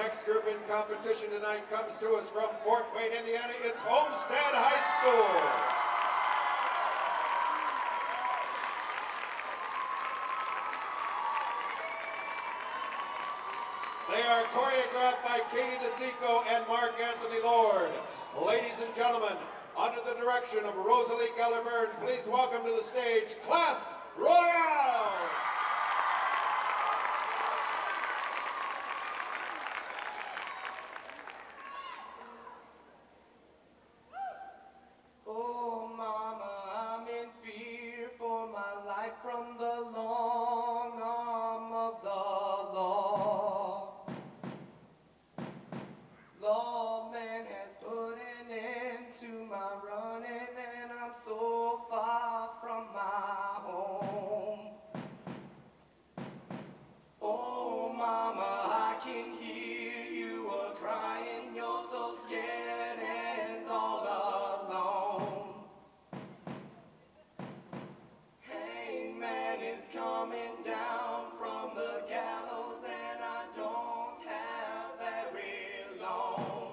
next group in competition tonight comes to us from Fort Wayne, Indiana. It's Homestead High School. They are choreographed by Katie DeSico and Mark Anthony Lord. Ladies and gentlemen, under the direction of Rosalie Gellerburn, please welcome to the stage, Class Royale! Oh, Mama, I'm in fear for my life from the long arm of the law. Lawman has put an end to my running, and I'm so far from my home. Oh, Mama, I can hear you crying. You're so scared and all alone. Hangman is coming down from the gallows, and I don't have very long.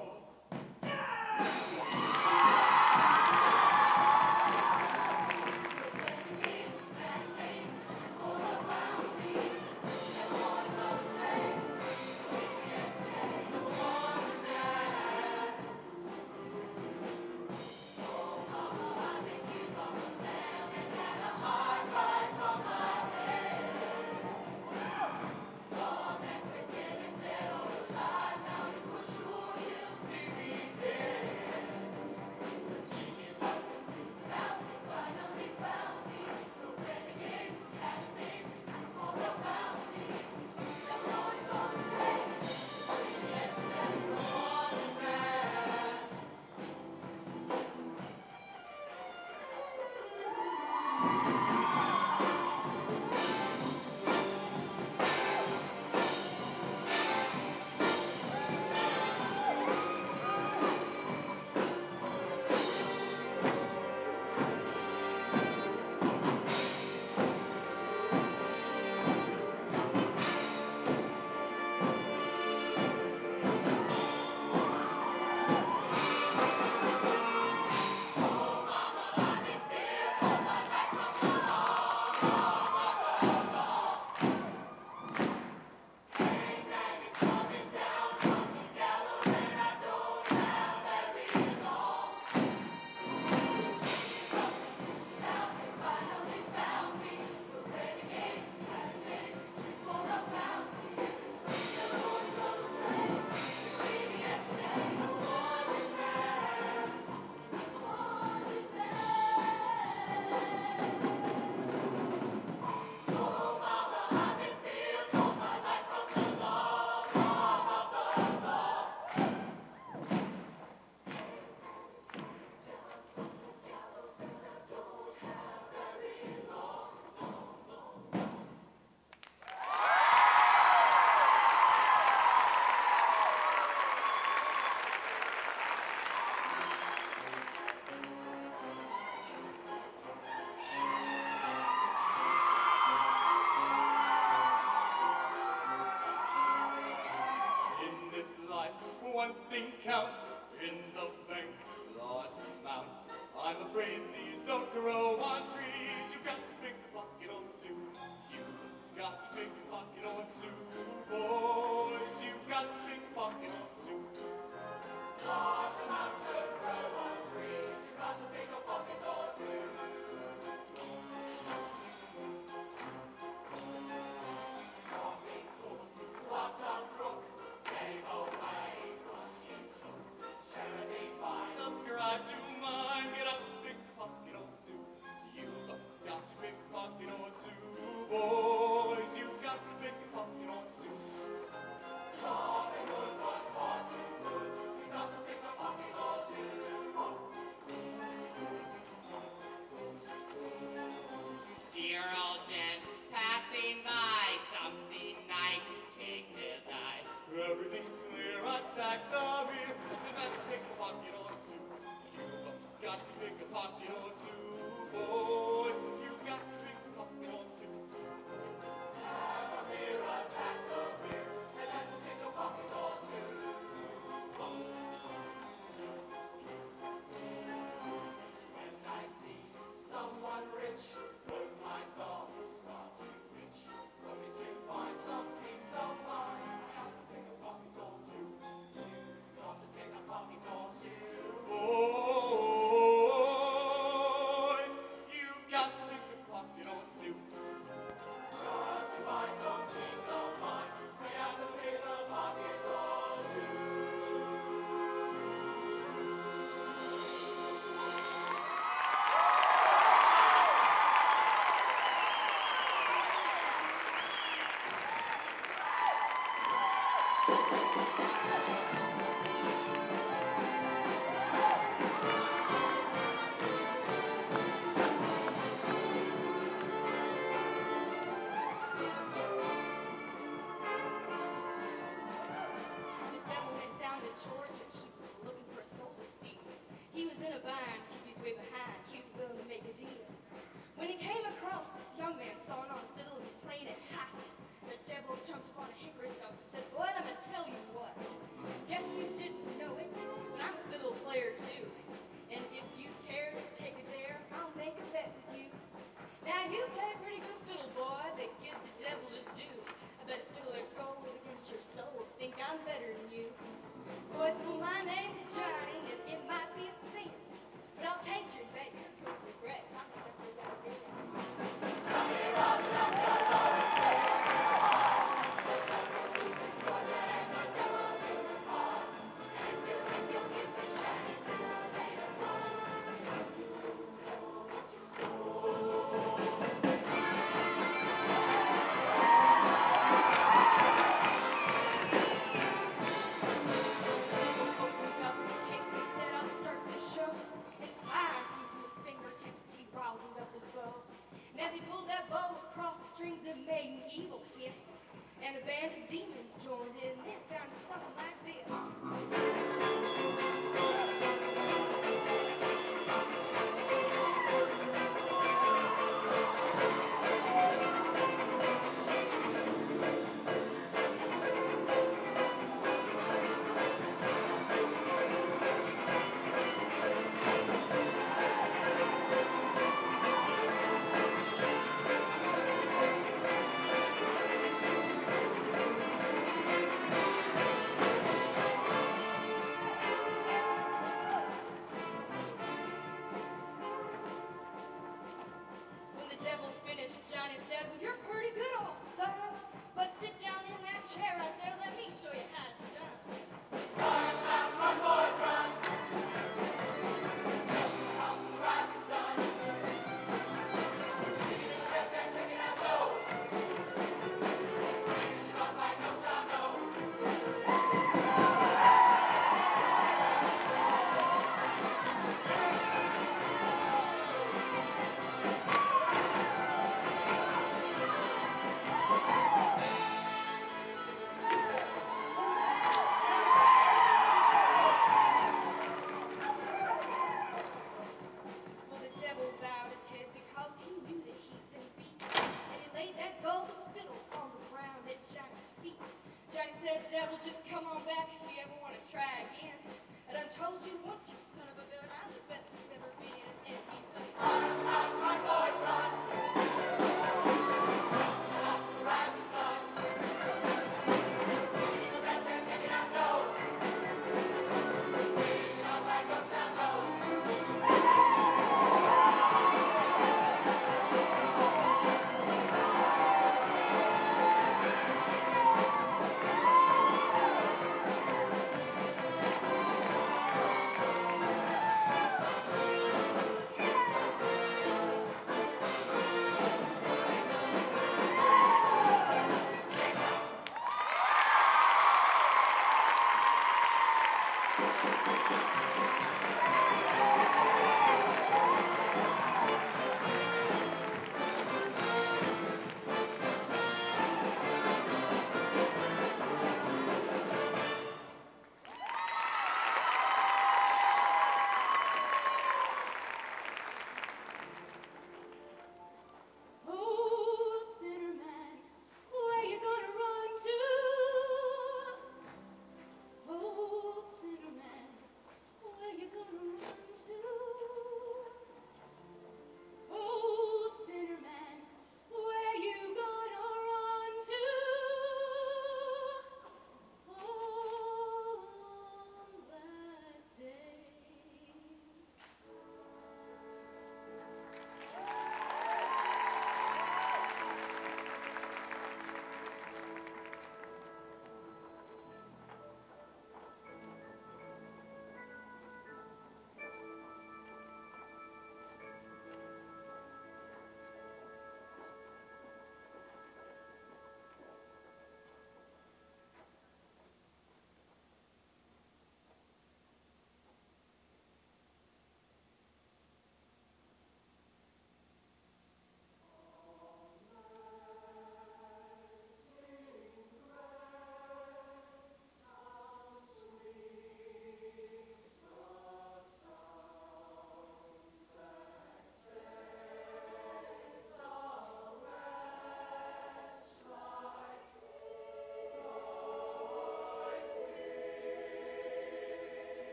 One thing counts in the bank, large amounts. I'm afraid these don't grow on trees. You've got to pick a pocket or two. You've got to pick a pocket or two, boys. You've got to pick a pocket or two. Large amounts don't grow on trees. You've got to pick a pocket or two. Nothing good. What a crook. Gave away. Subscribe to mine, get up, pick a pocket or two. You've got to pick a pocket or two, boys. You've got to pick a pocket or two. Robin Hood was far too good. You've got to pick a pocket or two. Dear old gent, passing by, something nice, takes his eye. Everything's clear, attack the rear. You've got to pick a pocket or two. You've got to pick a pocket or two, boy. You've got to pick a pocket or two. Have a rear, attack the rear. You've got to pick a pocket or two. Georgia, he was looking for a soul to steal. He was in a bind, cause he's way behind, he was willing to make a deal. When he came across this young man sawing on a fiddle and playing it hot, the devil jumped upon a hickory stump and said, "Boy, I'm gonna tell you what. Guess you didn't know it, but I'm a fiddle player too. And if you care to take a dare, I'll make a bet with you. Now you play pretty good fiddle, boy, but give the devil his due. I bet a fiddler gold against your soul, think I'm better than you. Boys, well, my name's Johnny, and it might be a sin, but I'll take your bet, you're going to regret. I'm gonna forget it. Johnny Ross, up your love, play your heart. The sun's a loose in Georgia, and the devil deals his heart. And you'll get the shiny fiddle later on. You lose, the devil gets your soul. And as he pulled that bow across the strings, it made an evil hiss. And a band of demons joined in, and it sounded something like this.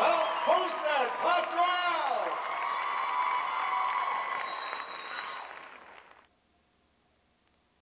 Homestead, Class Royale.